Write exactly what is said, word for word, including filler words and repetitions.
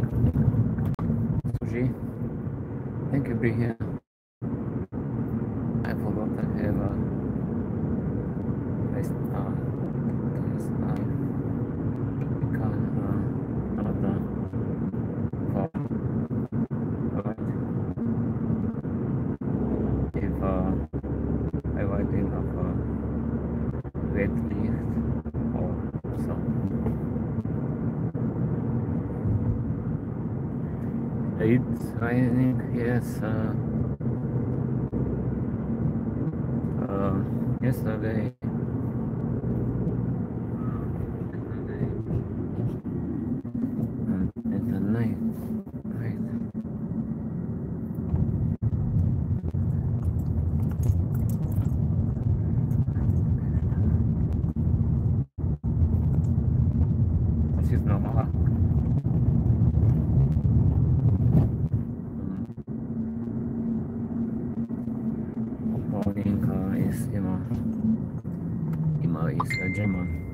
Sushi. Thank you, be here. I forgot to have a rest. Uh, this time become uh, another form. Right? If uh, I write enough uh, weight lift or so. It's raining, yes. Uh, uh, yesterday, yesterday, um, at the night, right? Das ist normal. Morning uh, is immer, immer ist uh, German.